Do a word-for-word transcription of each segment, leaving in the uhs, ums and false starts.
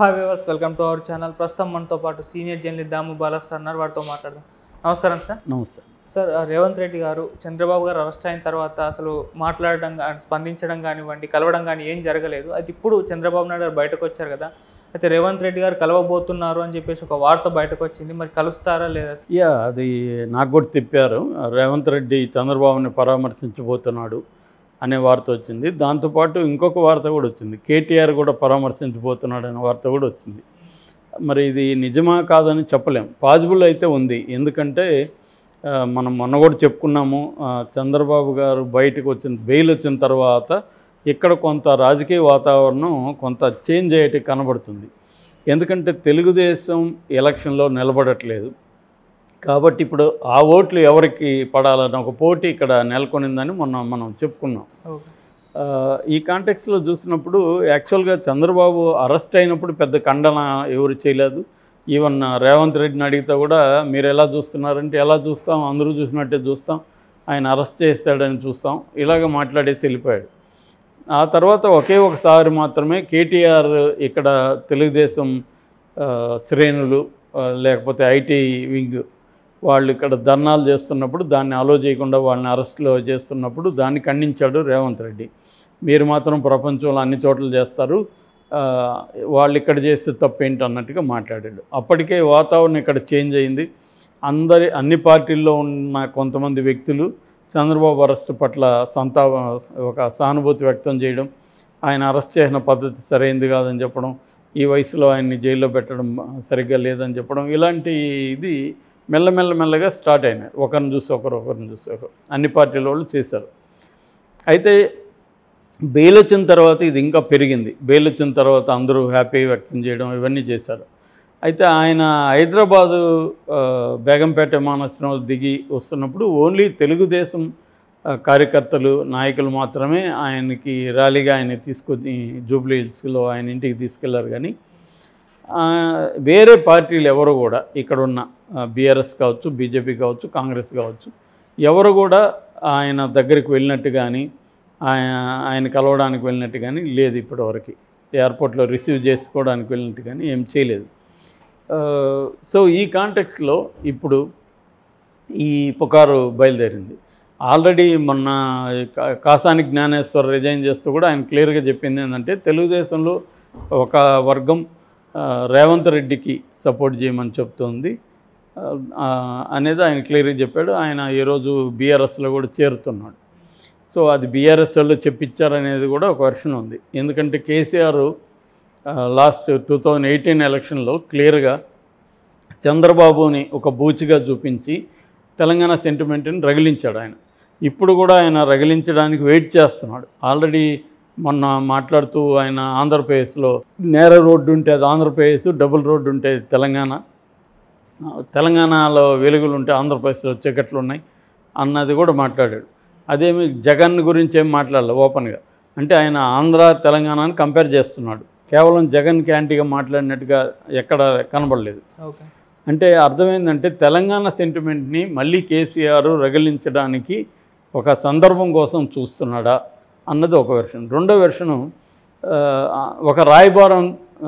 Hi viewers, welcome to our channel. ప్రస్తుతం మనతో పాటు senior journalist Damu Balaji sir ఉన్నారు. వారితో మాట్లాడదాం. నమస్కారం సార్. నమస్తే సార్. రేవంత్ రెడ్డి గారు చంద్రబాబు గారు అరెస్ట్ అయిన తర్వాత అసలు మాట్లాడడం కానీ స్పందించడం కానివ్వండి, కలవడం కానీ ఏం జరగలేదు. అయితే ఇప్పుడు చంద్రబాబు నాయుడు గారు బయటకు వచ్చారు కదా, అయితే రేవంత్ రెడ్డి గారు కలవబోతున్నారు అని చెప్పేసి ఒక వార్త బయటకు వచ్చింది. మరి కలుస్తారా లేదా? యా అది నాకు కూడా తిప్పారు. రేవంత్ రెడ్డి చంద్రబాబుని పరామర్శించబోతున్నాడు అనే వార్త వచ్చింది. దాంతోపాటు ఇంకొక వార్త కూడా వచ్చింది, కేటీఆర్ కూడా పరామర్శించబోతున్నాడు అనే వార్త కూడా వచ్చింది. మరి ఇది నిజమా కాదని చెప్పలేం. పాజిబుల్ అయితే ఉంది. ఎందుకంటే మనం మొన్న కూడా చెప్పుకున్నాము, చంద్రబాబు గారు బయటకు వచ్చిన బెయిల్ వచ్చిన తర్వాత ఇక్కడ కొంత రాజకీయ వాతావరణం కొంత చేంజ్ అయ్యేటి కనబడుతుంది. ఎందుకంటే తెలుగుదేశం ఎలక్షన్లో నిలబడట్లేదు కాబట్టి ఇప్పుడు ఆ ఓట్లు ఎవరికి పడాలని ఒక పోటీ ఇక్కడ నెలకొనిందని మొన్న మనం చెప్పుకున్నాం. ఈ కాంటెక్స్లో చూసినప్పుడు యాక్చువల్గా చంద్రబాబు అరెస్ట్ అయినప్పుడు పెద్ద ఖండన ఎవరు చేయలేదు. ఈవెన్ రేవంత్ రెడ్డిని అడిగితే కూడా మీరు ఎలా చూస్తున్నారంటే ఎలా చూస్తాం, అందరూ చూసినట్టే చూస్తాం, ఆయన అరెస్ట్ చేస్తాడని చూస్తాం, ఇలాగ మాట్లాడేసి వెళ్ళిపోయాడు. ఆ తర్వాత ఒకే ఒకసారి మాత్రమే కేటీఆర్ ఇక్కడ తెలుగుదేశం శ్రేణులు లేకపోతే ఐటీ వింగ్ వాళ్ళు ఇక్కడ ధర్నాలు చేస్తున్నప్పుడు దాన్ని అలో చేయకుండా వాళ్ళని అరెస్ట్లో చేస్తున్నప్పుడు దాన్ని ఖండించాడు రేవంత్ రెడ్డి. మీరు మాత్రం ప్రపంచంలో అన్ని చోట్ల చేస్తారు, వాళ్ళు ఇక్కడ చేస్తే తప్పేంటి అన్నట్టుగా మాట్లాడాడు. అప్పటికే వాతావరణం ఇక్కడ చేంజ్ అయింది. అందరి అన్ని పార్టీల్లో ఉన్న కొంతమంది వ్యక్తులు చంద్రబాబు అరెస్టు పట్ల సంతాప ఒక సానుభూతి వ్యక్తం చేయడం, ఆయన అరెస్ట్ చేసిన పద్ధతి సరైంది కాదని చెప్పడం, ఈ వయసులో ఆయన్ని జైల్లో పెట్టడం సరిగ్గా లేదని చెప్పడం, ఇలాంటి ఇది మెల్లమెల్ల మెల్లగా స్టార్ట్ అయినాయి. ఒకరిని చూసి ఒకరు ఒకరిని చూసి ఒకరు అన్ని పార్టీల వాళ్ళు చేశారు. అయితే బెయిల్ వచ్చిన తర్వాత ఇది ఇంకా పెరిగింది. బెయిల్ వచ్చిన తర్వాత అందరూ హ్యాపీ వ్యక్తం చేయడం ఇవన్నీ చేశారు. అయితే ఆయన హైదరాబాదు బేగంపేట విమానాశ్రయంలో దిగి వస్తున్నప్పుడు ఓన్లీ తెలుగుదేశం కార్యకర్తలు నాయకులు మాత్రమే ఆయనకి ర్యాలీగా ఆయన తీసుకొని జూబ్లీ హిల్స్లో ఆయన ఇంటికి తీసుకెళ్లారు. కానీ వేరే పార్టీలు ఎవరు కూడా ఇక్కడున్న బీఆర్ఎస్ కావచ్చు, బీజేపీ కావచ్చు, కాంగ్రెస్ కావచ్చు, ఎవరు కూడా ఆయన దగ్గరికి వెళ్ళినట్టు కానీ ఆయన ఆయన కలవడానికి వెళ్ళినట్టు కానీ లేదు. ఇప్పటివరకు ఎయిర్పోర్ట్లో రిసీవ్ చేసుకోవడానికి వెళ్ళినట్టు కానీ ఏం చేయలేదు. సో ఈ కాంటెక్స్లో ఇప్పుడు ఈ పుకారు బయలుదేరింది. ఆల్రెడీ మొన్న కాసాని జ్ఞానేశ్వర్ రిజైన్ చేస్తూ కూడా ఆయన క్లియర్గా చెప్పింది ఏంటంటే తెలుగుదేశంలో ఒక వర్గం రేవంత్ రెడ్డికి సపోర్ట్ చేయమని చెప్తోంది అనేది ఆయన క్లియర్గా చెప్పాడు. ఆయన ఈరోజు బీఆర్ఎస్లో కూడా చేరుతున్నాడు. సో అది బీఆర్ఎస్ వాళ్ళు చెప్పించారనేది కూడా ఒక వెర్షన్ ఉంది. ఎందుకంటే KCR last two thousand eighteen ఎలక్షన్లో క్లియర్గా చంద్రబాబుని ఒక బూచిగా చూపించి తెలంగాణ సెంటిమెంట్ని రగిలించాడు ఆయన. ఇప్పుడు కూడా ఆయన రగిలించడానికి వెయిట్ చేస్తున్నాడు. ఆల్రెడీ మొన్న మాట్లాడుతూ ఆయన ఆంధ్రప్రదేశ్లో నేర రోడ్డు ఉంటే అది ఆంధ్రప్రదేశ్, డబుల్ రోడ్డు ఉంటే తెలంగాణ, తెలంగాణలో వెలుగులు ఉంటే ఆంధ్రప్రదేశ్లో చీకట్లు ఉన్నాయి అన్నది కూడా మాట్లాడాడు. అదేమి జగన్ గురించి ఏం మాట్లాడలేదు ఓపెన్గా. అంటే ఆయన ఆంధ్ర తెలంగాణని కంపేర్ చేస్తున్నాడు. కేవలం జగన్కి యాంటీగా మాట్లాడినట్టుగా ఎక్కడ కనబడలేదు. ఓకే, అంటే అర్థమైందంటే తెలంగాణ సెంటిమెంట్ని మళ్ళీ కేసీఆర్ రగిలించడానికి ఒక సందర్భం కోసం చూస్తున్నాడా అన్నది ఒక వెర్షన్. రెండో వెర్షను ఒక రాయబారం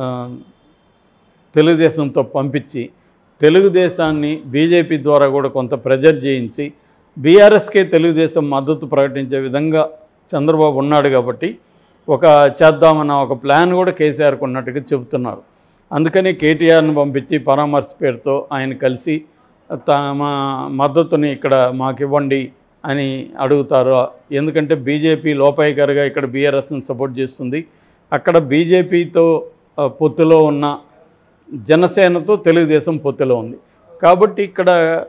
తెలుగుదేశంతో పంపించి తెలుగుదేశాన్ని బీజేపీ ద్వారా కూడా కొంత ప్రెజర్ చేయించి బీఆర్ఎస్కే తెలుగుదేశం మద్దతు ప్రకటించే విధంగా చంద్రబాబు ఉన్నాడు కాబట్టి ఒక చేద్దామన్న ఒక ప్లాన్ కూడా కేసీఆర్కి ఉన్నట్టుగా చెబుతున్నారు. అందుకని కేటీఆర్ని పంపించి పరామర్శ పేరుతో ఆయన కలిసి తమ మద్దతుని ఇక్కడ మాకు ఇవ్వండి అని అడుగుతారు. ఎందుకంటే బీజేపీ లోపాయికారిగా ఇక్కడ బీఆర్ఎస్ని సపోర్ట్ చేస్తుంది. అక్కడ బీజేపీతో పొత్తులో ఉన్న జనసేనతో తెలుగుదేశం పొత్తులో ఉంది కాబట్టి ఇక్కడ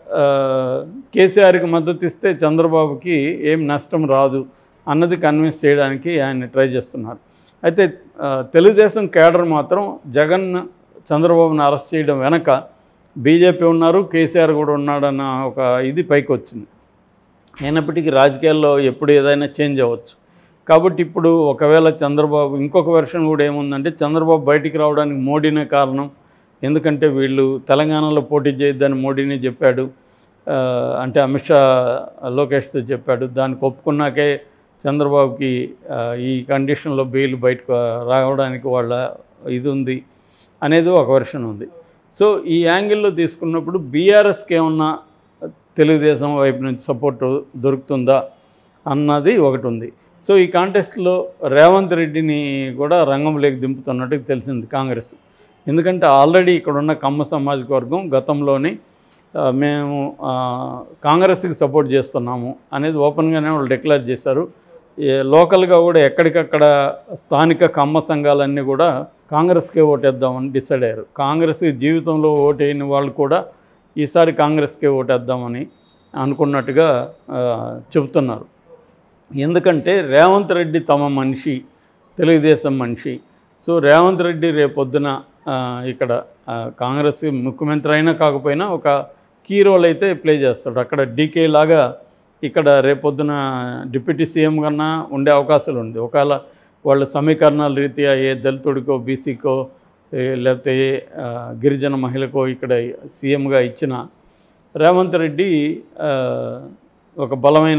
కేసీఆర్కి మద్దతు ఇస్తే చంద్రబాబుకి ఏం నష్టం రాదు అన్నది కన్విన్స్ చేయడానికి ఆయన ట్రై చేస్తున్నారు. అయితే తెలుగుదేశం కేడర్ మాత్రం జగన్ చంద్రబాబుని అరెస్ట్ చేయడం వెనక బీజేపీ ఉన్నారు, కేసీఆర్ కూడా ఉన్నాడన్న ఒక ఇది పైకి వచ్చింది. అయినప్పటికీ రాజకీయాల్లో ఎప్పుడు ఏదైనా చేంజ్ అవ్వచ్చు. కాబట్టి ఇప్పుడు ఒకవేళ చంద్రబాబు ఇంకొక వెర్షన్ కూడా ఏముందంటే చంద్రబాబు బయటికి రావడానికి మోడీనే కారణం. ఎందుకంటే వీళ్ళు తెలంగాణలో పోటీ చేయొద్దని మోడీనే చెప్పాడు, అంటే అమిత్ షా లోకేష్తో చెప్పాడు. దానికి ఒప్పుకున్నాకే చంద్రబాబుకి ఈ కండిషన్లో బెయిల్ బయటకు రావడానికి వాళ్ళ ఇది ఉంది అనేది ఒక వెర్షన్ ఉంది. సో ఈ యాంగిల్లో తీసుకున్నప్పుడు బీఆర్ఎస్కి ఏమన్నా తెలుగుదేశం వైపు నుంచి సపోర్టు దొరుకుతుందా అన్నది ఒకటి ఉంది. సో ఈ కాంటెస్ట్లో రేవంత్ రెడ్డిని కూడా రంగంలోకి దింపుతున్నట్టు తెలిసింది కాంగ్రెస్. ఎందుకంటే ఆల్రెడీ ఇక్కడ ఉన్న కమ్మ సామాజిక వర్గం గతంలోని మేము కాంగ్రెస్కి సపోర్ట్ చేస్తున్నాము అనేది ఓపెన్గానే వాళ్ళు డిక్లేర్ చేశారు. లోకల్గా కూడా ఎక్కడికక్కడ స్థానిక కమ్మ సంఘాలన్నీ కూడా కాంగ్రెస్కే ఓటేద్దామని డిసైడ్ అయ్యారు. కాంగ్రెస్కి జీవితంలో ఓటేయని వాళ్ళు కూడా ఈసారి కాంగ్రెస్కే ఓటేద్దామని అనుకున్నట్టుగా చెబుతున్నారు. ఎందుకంటే రేవంత్ రెడ్డి తమ మనిషి, తెలుగుదేశం మనిషి. సో రేవంత్ రెడ్డి రేపొద్దున ఇక్కడ కాంగ్రెస్ ముఖ్యమంత్రి అయినా కాకపోయినా ఒక కీ రోల్ అయితే ప్లే చేస్తాడు. అక్కడ డీకే లాగా ఇక్కడ రేపొద్దున డిప్యూటీ సీఎం కన్నా ఉండే అవకాశాలు ఉంది. ఒకవేళ వాళ్ళ సమీకరణాల రీత్యా ఏ దళితుడికో బీసీకో లేకపోతే గిరిజన మహిళకో ఇక్కడ సీఎంగా ఇచ్చిన రేవంత్ రెడ్డి ఒక బలమైన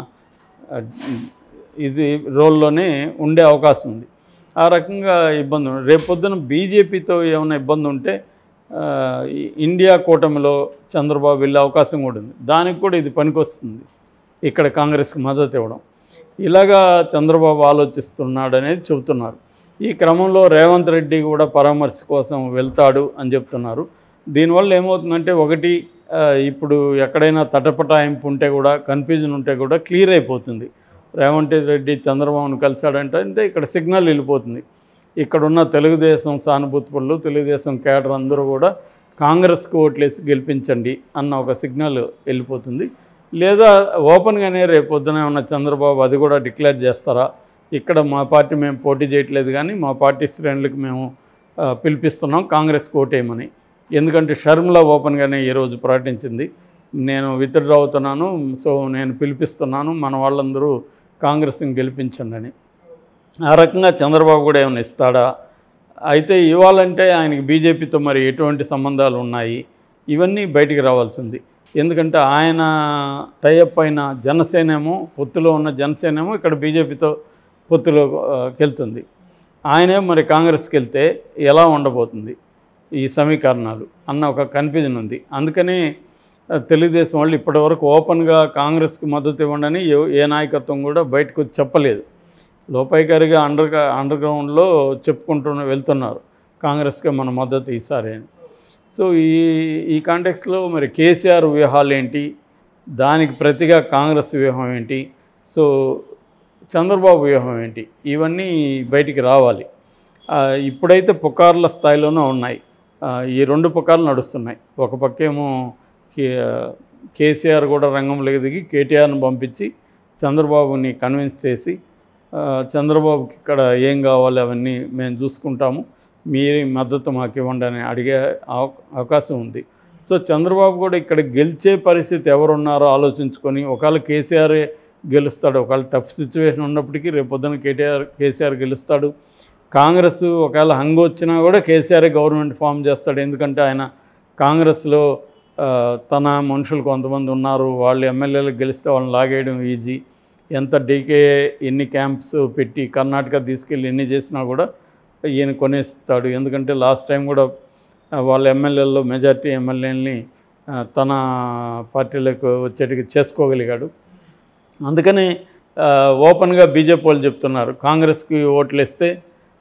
ఇది రోల్లోనే ఉండే అవకాశం ఉంది. ఆ రకంగా ఇబ్బంది ఉంది. రేపొద్దున బీజేపీతో ఏమైనా ఇబ్బంది ఉంటే ఇండియా కూటమిలో చంద్రబాబు వెళ్ళే అవకాశం కూడా ఉంది. దానికి కూడా ఇది పనికొస్తుంది, ఇక్కడ కాంగ్రెస్కి మద్దతు ఇవ్వడం. ఇలాగా చంద్రబాబు ఆలోచిస్తున్నాడు అనేది చెబుతున్నారు. ఈ క్రమంలో రేవంత్ రెడ్డి కూడా పరామర్శ కోసం వెళ్తాడు అని చెప్తున్నారు. దీనివల్ల ఏమవుతుందంటే ఒకటి ఇప్పుడు ఎక్కడైనా తటపటాయింపు ఉంటే కూడా కన్ఫ్యూజన్ ఉంటే కూడా క్లియర్ అయిపోతుంది. రేవంత్ రెడ్డి చంద్రబాబును కలిశాడంటే అంటే ఇక్కడ సిగ్నల్ వెళ్ళిపోతుంది. ఇక్కడున్న తెలుగుదేశం సానుభూతి పనులు తెలుగుదేశం కేడర్ అందరూ కూడా కాంగ్రెస్కి ఓట్లేసి గెలిపించండి అన్న ఒక సిగ్నల్ వెళ్ళిపోతుంది. లేదా ఓపెన్గానే రేపొద్దున ఉన్న చంద్రబాబు అది కూడా డిక్లేర్ చేస్తారా, ఇక్కడ మా పార్టీ మేము పోటీ చేయట్లేదు కానీ మా పార్టీ శ్రేణులకు మేము పిలిపిస్తున్నాం కాంగ్రెస్కి ఓటేయమని. ఎందుకంటే షర్మిల ఓపెన్గానే ఈరోజు ప్రకటించింది, నేను విత్డ్రా అవుతున్నాను, సో నేను పిలిపిస్తున్నాను, మన వాళ్ళందరూ కాంగ్రెస్ని గెలిపించండి అని. ఆ రకంగా చంద్రబాబు కూడా ఏమైనా ఇస్తాడా? అయితే ఇవ్వాలంటే ఆయనకి బీజేపీతో మరి ఎటువంటి సంబంధాలు ఉన్నాయి, ఇవన్నీ బయటికి రావాల్సింది. ఎందుకంటే ఆయన టైఅప్ అయిన జనసేన ఏమో పొత్తులో ఉన్న జనసేన ఏమో ఇక్కడ బీజేపీతో పొత్తులోకి వెళ్తుంది. ఆయనే మరి కాంగ్రెస్కి వెళ్తే ఎలా ఉండబోతుంది ఈ సమీకరణాలు అన్న ఒక కన్ఫ్యూజన్ ఉంది. అందుకని తెలుగుదేశం వాళ్ళు ఇప్పటివరకు ఓపెన్గా కాంగ్రెస్కి మద్దతు ఇవ్వండి ఏ నాయకత్వం కూడా బయటకు వచ్చి చెప్పలేదు. లోపాయికారిగా అండర్ అండర్ గ్రౌండ్లో చెప్పుకుంటూ వెళ్తున్నారు కాంగ్రెస్కి మన మద్దతు ఈసారి అని. సో ఈ ఈ కాంటెక్స్లో మరి కేసీఆర్ వ్యూహాలు ఏంటి, దానికి ప్రతిగా కాంగ్రెస్ వ్యూహం ఏంటి, సో చంద్రబాబు వ్యూహం ఏంటి, ఇవన్నీ బయటికి రావాలి. ఇప్పుడైతే పుకార్ల స్థాయిలోనే ఉన్నాయి. ఈ రెండు పుకార్లు నడుస్తున్నాయి. ఒక పక్కేమో కేసీఆర్ కూడా రంగంలోకి దిగి కేటీఆర్ను పంపించి చంద్రబాబుని కన్విన్స్ చేసి చంద్రబాబుకి ఇక్కడ ఏం కావాలి అవన్నీ మేము చూసుకుంటాము, మీరే మద్దతు మాకు ఇవ్వండి అని అడిగే అవకాశం ఉంది. సో చంద్రబాబు కూడా ఇక్కడ గెలిచే పరిస్థితి ఎవరున్నారో ఆలోచించుకొని ఒకవేళ కేసీఆరే గెలుస్తాడు, ఒకవేళ టఫ్ సిచ్యువేషన్ ఉన్నప్పటికీ రేపొద్దున కేటీఆర్ కేసీఆర్ గెలుస్తాడు. కాంగ్రెస్ ఒకవేళ హంగు వచ్చినా కూడా కేసీఆరే గవర్నమెంట్ ఫామ్ చేస్తాడు. ఎందుకంటే ఆయన కాంగ్రెస్లో తన మనుషులు కొంతమంది ఉన్నారు, వాళ్ళు ఎమ్మెల్యేలకు గెలిస్తే వాళ్ళని లాగేయడం ఈజీ. ఎంత డీకే ఎన్ని క్యాంప్స్ పెట్టి కర్ణాటక తీసుకెళ్ళి ఎన్ని చేసినా కూడా ఈయన కొనేస్తాడు. ఎందుకంటే లాస్ట్ టైం కూడా వాళ్ళ ఎమ్మెల్యేల్లో మెజార్టీ ఎమ్మెల్యేలని తన పార్టీలకు వచ్చేటికి చేసుకోగలిగాడు. అందుకని ఓపెన్గా బీజేపీ వాళ్ళు చెప్తున్నారు కాంగ్రెస్కి ఓట్లు వేస్తే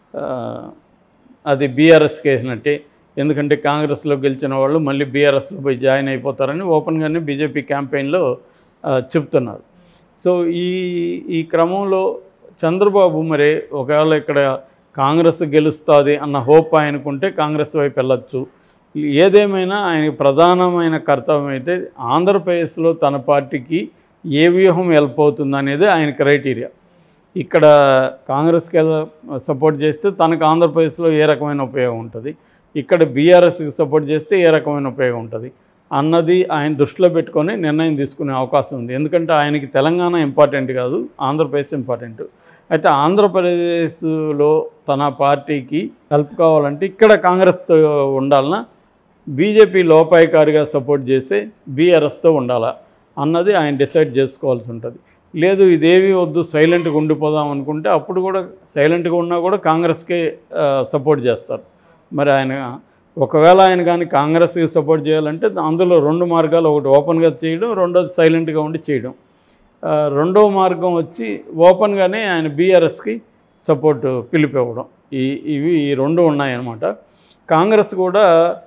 అది బీఆర్ఎస్కి వేసినట్టే, ఎందుకంటే కాంగ్రెస్లో గెలిచిన వాళ్ళు మళ్ళీ బీఆర్ఎస్లో పోయి జాయిన్ అయిపోతారని ఓపెన్గానే బీజేపీ క్యాంపెయిన్లో చెప్తున్నారు. సో ఈ ఈ క్రమంలో చంద్రబాబు మరి ఒకవేళ ఇక్కడ కాంగ్రెస్ గెలుస్తుంది అన్న హోప్ ఆయనకుంటే కాంగ్రెస్ వైపు వెళ్ళొచ్చు. ఏదేమైనా ఆయనకి ప్రధానమైన కర్తవ్యం అయితే ఆంధ్రప్రదేశ్లో తన పార్టీకి ఏ వ్యూహం హెల్ప్ అవుతుంది అనేది ఆయన క్రైటీరియా. ఇక్కడ కాంగ్రెస్కి సపోర్ట్ చేస్తే తనకు ఆంధ్రప్రదేశ్లో ఏ రకమైన ఉపయోగం ఉంటుంది, ఇక్కడ బీఆర్ఎస్కి సపోర్ట్ చేస్తే ఏ రకమైన ఉపయోగం ఉంటుంది అన్నది ఆయన దృష్టిలో పెట్టుకొని నిర్ణయం తీసుకునే అవకాశం ఉంది. ఎందుకంటే ఆయనకి తెలంగాణ ఇంపార్టెంట్ కాదు, ఆంధ్రప్రదేశ్ ఇంపార్టెంట్. అయితే ఆంధ్రప్రదేశ్లో తన పార్టీకి హెల్ప్ కావాలంటే ఇక్కడ కాంగ్రెస్తో ఉండాలన్నా బీజేపీ లోపాయికారిగా సపోర్ట్ చేసే బీఆర్ఎస్తో ఉండాలా అన్నది ఆయన డిసైడ్ చేసుకోవాల్సి ఉంటుంది. లేదు ఇదేవి వద్దు సైలెంట్గా ఉండిపోదాం అనుకుంటే అప్పుడు కూడా సైలెంట్గా ఉన్నా కూడా కాంగ్రెస్కే సపోర్ట్ చేస్తారు. మరి ఆయన ఒకవేళ ఆయన కానీ కాంగ్రెస్కి సపోర్ట్ చేయాలంటే అందులో రెండు మార్గాలు, ఒకటి ఓపెన్గా చేయడం, రెండోది సైలెంట్గా ఉండి చేయడం. రెండవ మార్గం వచ్చి ఓపెన్గానే ఆయన బీఆర్ఎస్కి సపోర్ట్ పిలిపివ్వడం. ఈ ఇవి ఈ రెండు ఉన్నాయన్నమాట. కాంగ్రెస్ కూడా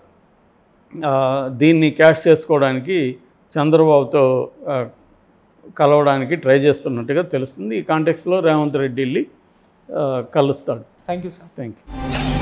దీన్ని క్యాష్ చేసుకోవడానికి చంద్రబాబుతో కలవడానికి ట్రై చేస్తున్నట్టుగా తెలుస్తుంది. ఈ కాంటెక్స్లో రేవంత్ రెడ్డి వెళ్ళి కలుస్తాడు. Thank you sir. Thank you.